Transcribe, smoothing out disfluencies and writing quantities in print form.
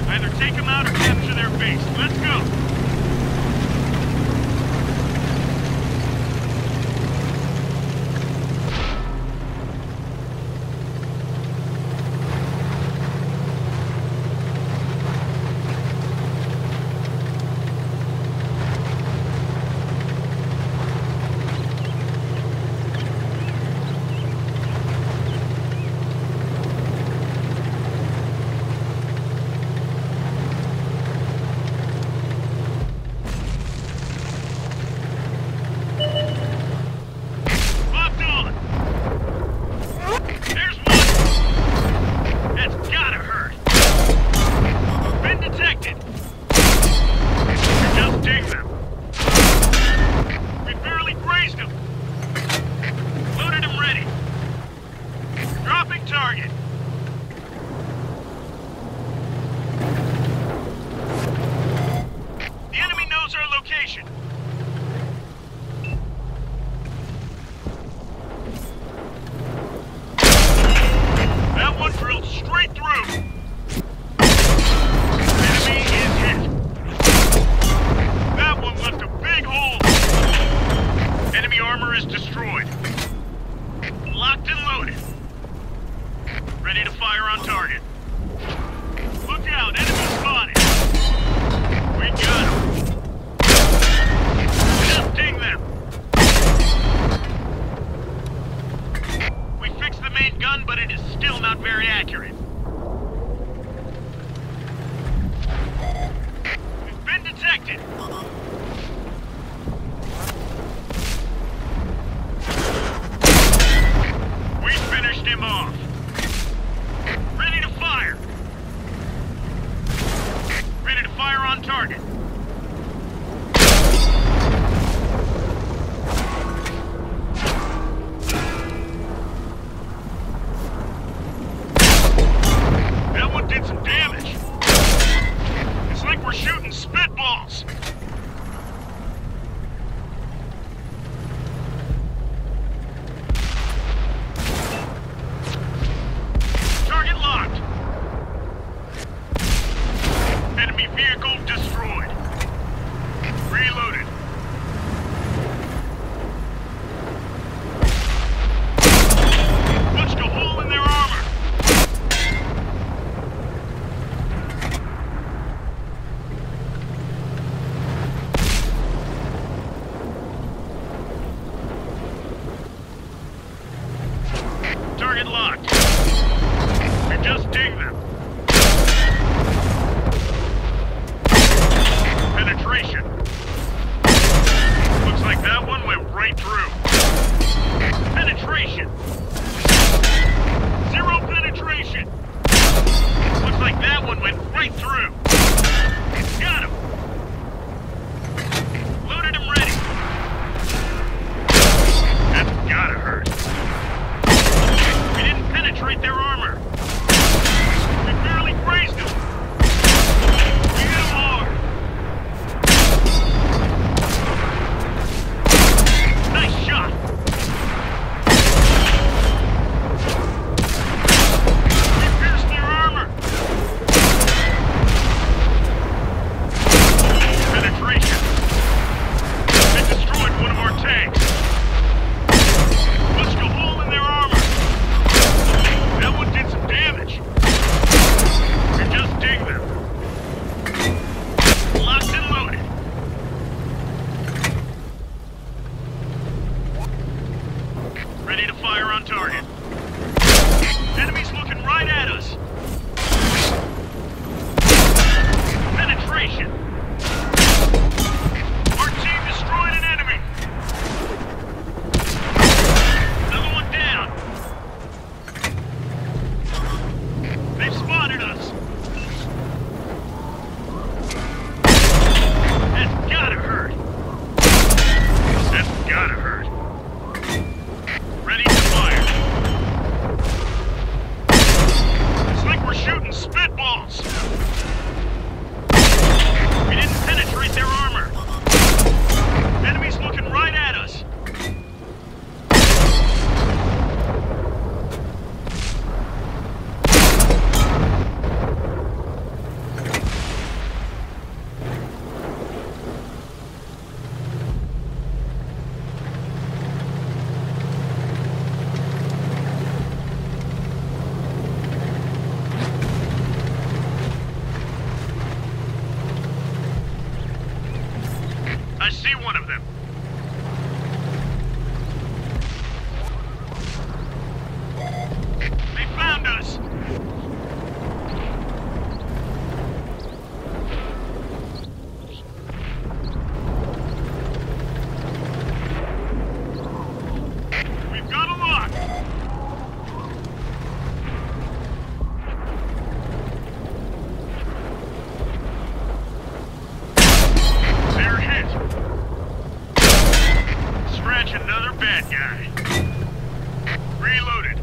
Either take them out or capture their base. Let's go! Target. The enemy knows our location. That one drilled straight through. Enemy is hit. That one left a big hole. Enemy armor is destroyed. Locked and loaded. Ready to fire on target. Look out, enemy spotted. We got him. Just ding them. We fixed the main gun, but it is still not very accurate. We've been detected. We finished him off. Ready to fire! Ready to fire on target. That one did some damage. It's like we're shooting spitballs. Enemy vehicle destroyed. Reloaded. Punched a hole in their armor. Target locked. We just dinged them. Penetration. Looks like that one went right through. Penetration. Zero penetration. Looks like that one went right through. Got him. Loaded him ready. That's gotta hurt. We didn't penetrate their armor. We barely grazed them. We hit them hard. Nice shot! We pierced their armor! Penetration! It destroyed one of our tanks! Punched a hole in their armor! That one did some damage! We just dinged them! Locked and loaded! Ready to fire on target. Enemy's looking right at us. Penetration. Our team destroyed an enemy. Another one down. They've spotted us. That's gotta hurt. That's gotta hurt. Ready to fire. It's like we're shooting spitballs. We didn't penetrate their armor. Enemy's looking right at us. They found us! We've got a lock! They're hit! Scratch another bad guy. Reloaded.